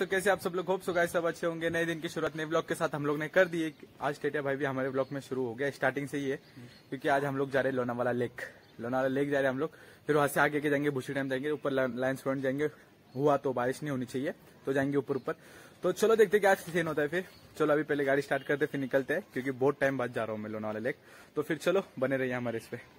कैसे आप सब लोग, होप सो गाइस सब अच्छे होंगे। नए दिन की शुरुआत नए ब्लॉग के साथ हम लोग ने कर दी। आज टेटिया भाई भी हमारे ब्लॉग में शुरू हो गया, स्टार्टिंग से ही है, क्योंकि आज हम लोग जा रहे हैं लोनावाला लेक जा रहे हैं हम लोग। फिर वहां से आगे के जाएंगे, बुशी डैम जाएंगे, ऊपर लायंस फ्रंट जाएंगे। हुआ तो बारिश नहीं होनी चाहिए तो जाएंगे ऊपर। तो चलो देखते क्या सीन होता है। फिर चलो अभी पहले गाड़ी स्टार्ट करते फिर निकलते हैं, क्योंकि बहुत टाइम बाद जा रहा हूँ मैं लोनावाला लेक। तो फिर चलो बने रहिए हमारे इस पे।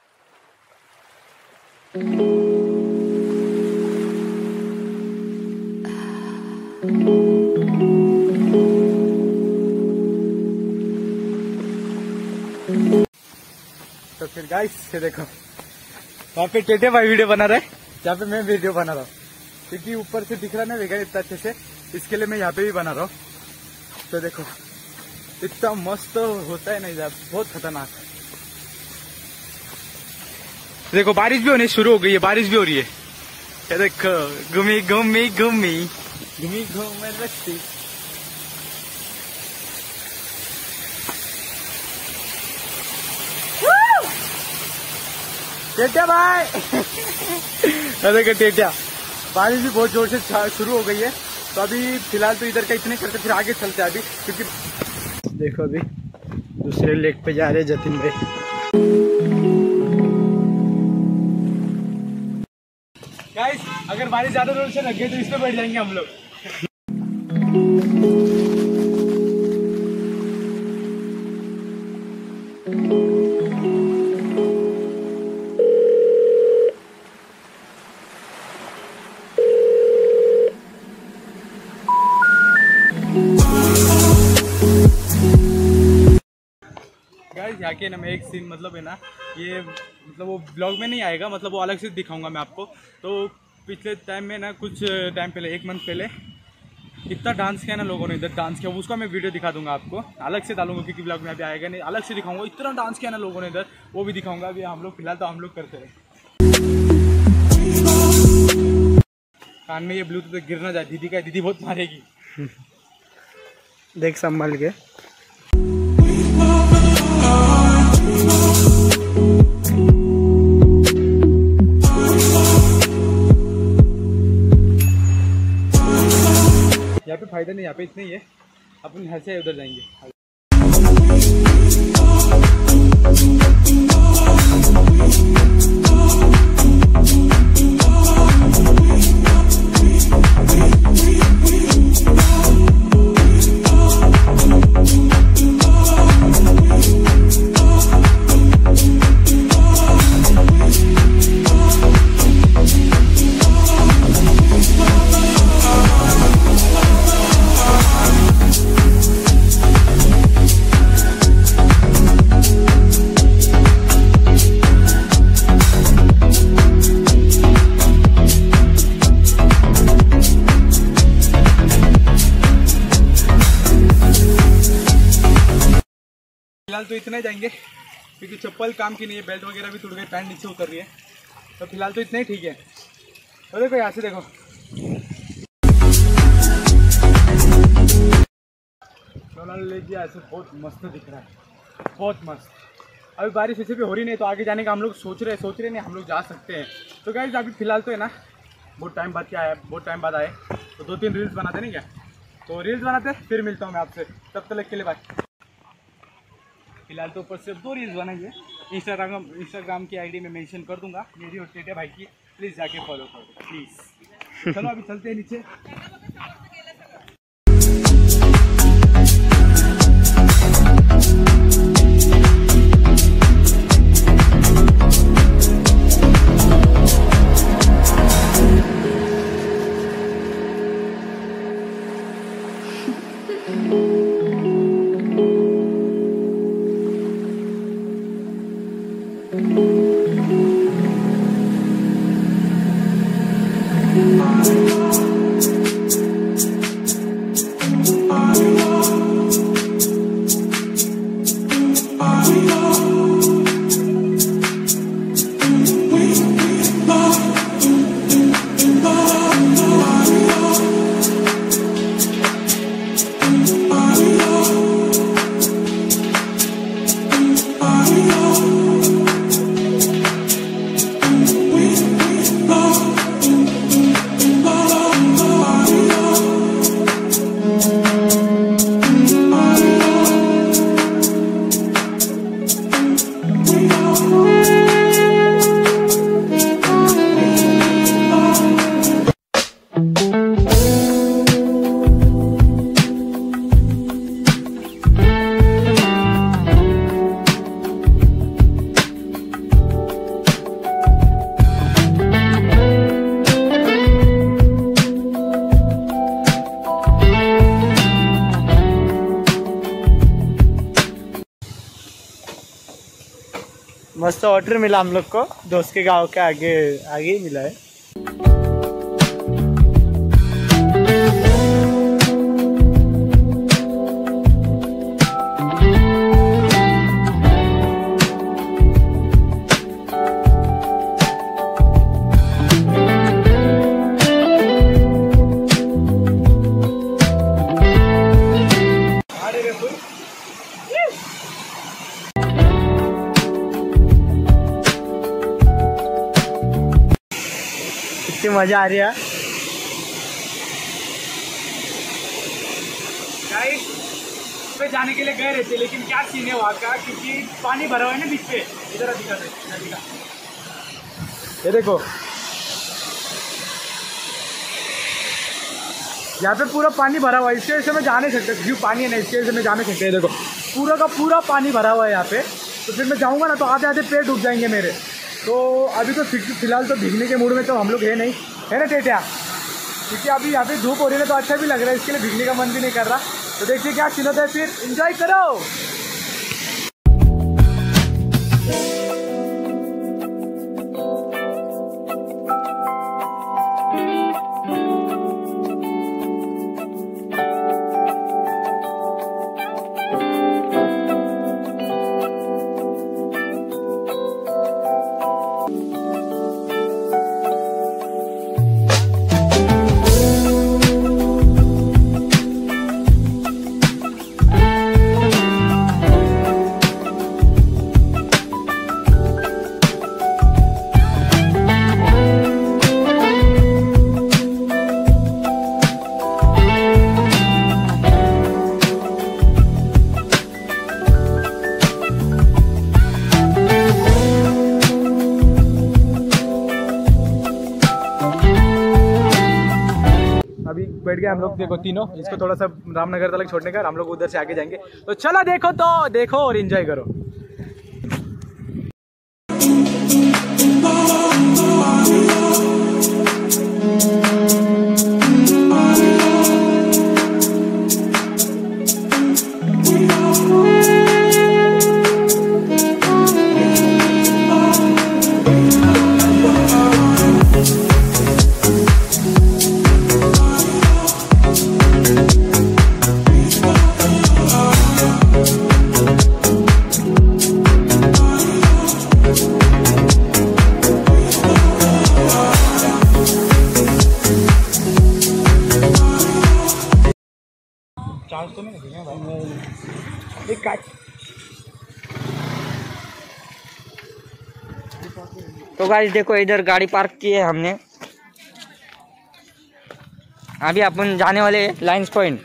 तो फिर गाइस ये देखो, वहाँ पे टेटे भाई वीडियो बना रहे, जहाँ पे मैं वीडियो बना रहा हूँ, क्योंकि ऊपर से दिख रहा ना वेगा इतना अच्छे से, इसके लिए मैं यहाँ पे भी बना रहा हूँ। तो देखो इतना मस्त होता है ना इधर, बहुत खतरनाक। देखो बारिश भी होनी शुरू हो गई है, बारिश भी हो रही है। ये देखो घूमी घूमी घूमी घूमी घूमे रस्ती। टेटिया भाई देखो टेटिया, बारिश भी बहुत जोर से शुरू हो गई है। तो अभी फिलहाल तो इधर का इतने करते, फिर आगे चलते हैं अभी, क्योंकि देखो अभी दूसरे लेक पे जा रहे हैं जतिन भाई। गाइस अगर बारिश ज्यादा जोर से लग गई तो इस पे बैठ जाएंगे हम लोग। गाइस यहाँ के ना मैं एक सीन मतलब है ना, ये मतलब वो ब्लॉग में नहीं आएगा, मतलब वो अलग से दिखाऊंगा मैं आपको। तो पिछले टाइम में ना, कुछ टाइम पहले, एक मंथ पहले इतना डांस किया ना लोगों ने, इधर डांस किया, उसका मैं वीडियो दिखा दूंगा आपको, अलग से डालूंगा, क्योंकि ब्लॉग में अभी आएगा नहीं, अलग से दिखाऊंगा। इतना डांस किया ना लोगों ने इधर, वो भी दिखाऊंगा। अभी हम लोग फिलहाल तो हम लोग करते रहे। कान में ये ब्लूटूथ गिर ना जाए, दीदी बहुत मारेगी। देख संभल के। यहाँ पे फायदा नहीं, यहाँ पे इतना ही है, अपन यहाँ से उधर जाएंगे। फिलहाल तो इतना ही जाएंगे, क्योंकि चप्पल काम की नहीं है, बेल्ट वगैरह भी टूट गई, पैंट नीचे उतर रही है। तो फिलहाल तो इतना ही ठीक है। तो देखो यहाँ से देखो, लोनावाला लेक ऐसे बहुत मस्त दिख रहा है, बहुत मस्त। अभी बारिश ऐसे भी हो रही नहीं, तो आगे जाने का हम लोग सोच रहे नहीं, हम लोग जा सकते हैं। तो गाइस अभी फिलहाल तो है ना, बहुत टाइम बाद क्या आया, बहुत टाइम बाद आए, तो 2-3 रील्स बनाते नहीं क्या। तो रील्स बनाते फिर मिलता हूँ मैं आपसे, तब तक के लिए बाय। फिलहाल तो ऊपर से 2 रील्स बनाएंगे, इंस्टाग्राम की आईडी में मेंशन कर दूंगा मेरी और टेटिया भाई की, प्लीज़ जाके फॉलो कर दो प्लीज़। चलो अभी चलते हैं नीचे। मस्त वाटर मिला हम लोग को, दोस्त के गांव के आगे आगे ही मिला है। मजा आ रही है गाइस। पे जाने के लिए गए रहते, लेकिन क्या सीन है वहाँ का, क्योंकि पानी भरा हुआ है ना बीच पे। इधर दिखा नदी का, ये देखो यहाँ पे पूरा पानी भरा हुआ है। इसके वजह से मैं जा नहीं सकता, क्योंकि पानी है ना, इसके वजह से मैं जा नहीं सकता। देखो पूरा का पूरा पानी भरा हुआ है यहाँ पे, तो फिर मैं जाऊँगा ना तो आधे आधे पेड़ डूब जाएंगे मेरे। तो अभी तो फिलहाल तो भीगने के मूड में तो हम लोग है नहीं, है ना टेटिया, क्योंकि अभी यहाँ पे धूप हो रही है तो अच्छा भी लग रहा है, इसके लिए भीगने का मन भी नहीं कर रहा। तो देखिए क्या सीन होता है, फिर एंजॉय करो। बैठ गए हम लोग, देखो तीनों। इसको थोड़ा सा रामनगर तक छोड़ने का, हम लोग उधर से आगे जाएंगे। तो चलो देखो, तो देखो और एंजॉय करो। तो नहीं भाई, एक तो गाइस देखो इधर गाड़ी पार्क की है हमने। अभी अपन जाने वाले लाइन्स पॉइंट।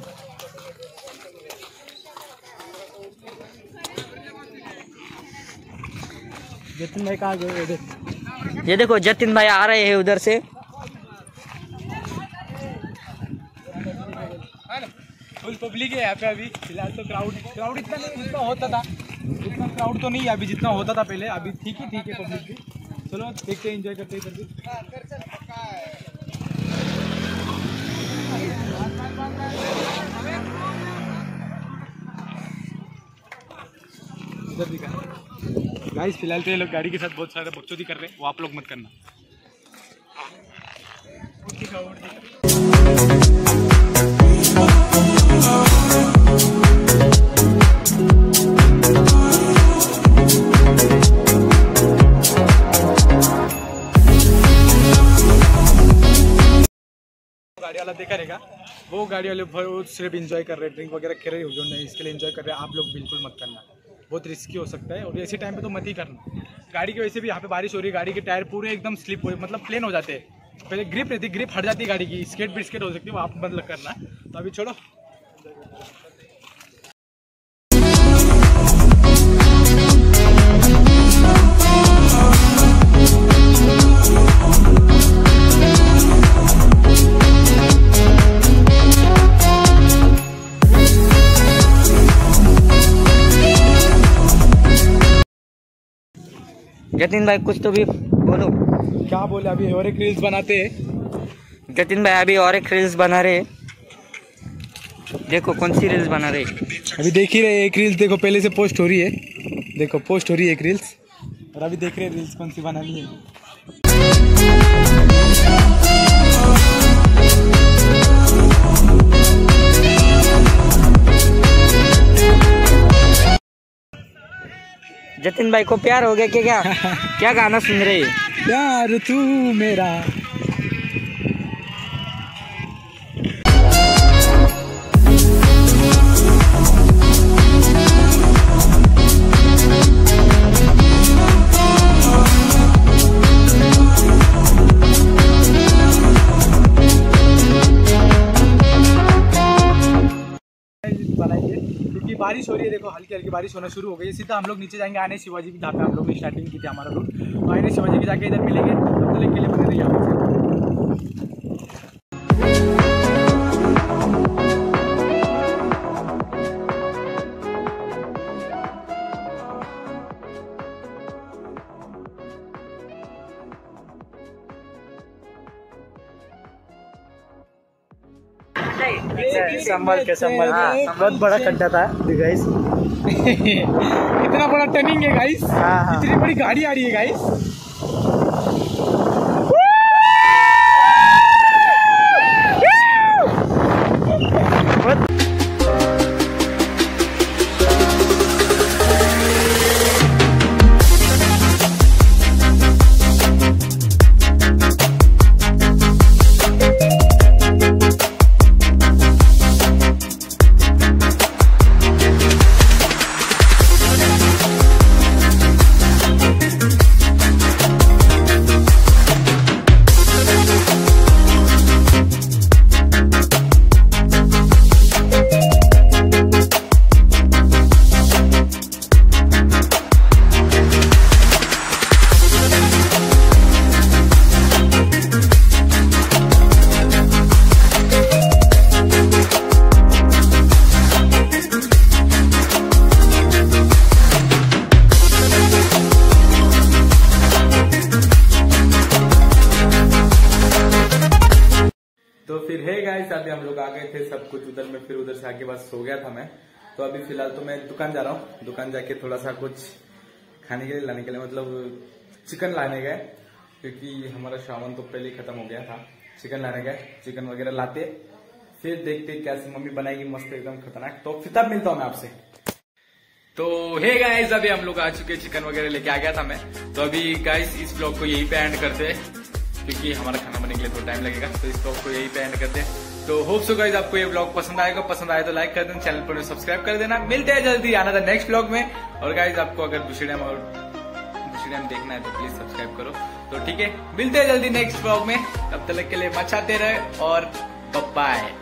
जतिन भाई कहाँ गए? ये देखो जतिन भाई आ रहे हैं उधर से। फुल पब्लिक है यहाँ पे अभी फिलहाल। तो क्राउड इतना नहीं, जितना होता था इतना क्राउड तो नहीं है अभी जितना होता था पहले। अभी ठीक है पब्लिक भी। चलो देखते हैं, एंजॉय करते हैं। इधर दिखा गाइस। फिलहाल तो ये लोग गाड़ी के साथ बहुत सारे बकचोदी कर रहे हैं, वो आप लोग मत करना। गाड़ी वाला देखा रहेगा, वो गाड़ी वाले वो सिर्फ एंजॉय कर रहे हैं, ड्रिंक वगैरह कर रहे हो जो नहीं, इसके लिए एंजॉय कर रहे हैं। आप लोग बिल्कुल मत करना, बहुत रिस्की हो सकता है। और ऐसे टाइम पे तो मत ही करना। गाड़ी की वजह से भी यहाँ पे बारिश हो रही है, गाड़ी के टायर पूरे एकदम स्लिप हो, मतलब प्लेन हो जाते हैं। पहले ग्रिप रहती, ग्रिप हट जाती है गाड़ी की, स्केट बिस्केट हो सकती है, वो आप मतलब करना। तो अभी छोड़ो। जतिन भाई कुछ तो भी बोलो। क्या बोले? अभी और एक रील्स बनाते हैं। जतिन भाई अभी और एक रील्स बना रहे। देखो कौन सी रील्स बना रहे। अभी देख ही रहे एक रील्स, देखो पहले से पोस्ट हो रही है। देखो पोस्ट हो रही है एक रील्स, और अभी देख रहे हैं रील्स कौन सी बनानी है। जतिन भाई को प्यार हो गया क्या? क्या गाना सुन रहे हैं? प्यार तू मेरा। बनाइए क्योंकि बारिश हो रही है, देखो हल्की हल्की बारिश होना शुरू हो गई है। सीधा हम लोग नीचे जाएंगे आने शिवाजी की, जहाँ पे हम लोग ने स्टार्टिंग की थी हमारा रूट। तो आने शिवाजी की जाके इधर मिलेंगे, तब तक के लिए बने रहिए यहाँ पे। संभल के बहुत बड़ा खड्डा था गाइस। इतना बड़ा टर्निंग है गाइस, इतनी बड़ी गाड़ी आ रही है गाइस। तो फिर है गाइस, अभी हम लोग आ गए थे सब कुछ उधर में, फिर उधर से आके बस सो गया था मैं। तो अभी फिलहाल तो मैं दुकान जा रहा हूँ, दुकान जाके थोड़ा सा कुछ खाने के लिए लाने के लिए, मतलब चिकन लाने गए, क्योंकि हमारा सावन तो पहले ही खत्म हो गया था। चिकन लाने गए, चिकन वगैरह लाते, फिर देखते कैसे मम्मी बनाएगी मस्त एकदम खतरनाक। तो फिर तब मिलता हूँ मैं आपसे। तो हे गाइस, अभी हम लोग आ चुके, चिकन वगैरह लेके आ गया था मैं। तो अभी गाइस इस ब्लॉग को यही पे एंड करते हैं, क्योंकि हमारा खाना बनने के लिए थोड़ा टाइम लगेगा। तो इस ब्लॉग को यही पे एंड करते हैं। तो होप सो गाइस आपको ये ब्लॉग पसंद आएगा, पसंद आए तो लाइक कर देना, चैनल पर सब्सक्राइब कर देना। मिलते हैं जल्दी आना था नेक्स्ट ब्लॉग में। और गाइस आपको अगर दूसरी टाइम देखना है तो प्लीज सब्सक्राइब करो। तो ठीक है, मिलते हैं जल्दी नेक्स्ट ब्लॉग में, तब तक के लिए मचाते रहे और बाय।